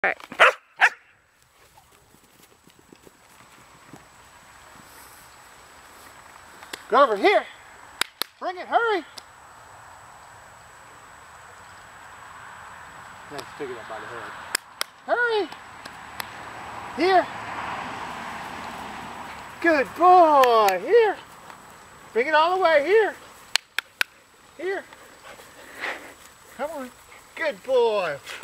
Alright. Go over here. Bring it, hurry. Let's pick it up by the head. Hurry. Here. Good boy. Here. Bring it all the way. Here. Here. Come on. Good boy.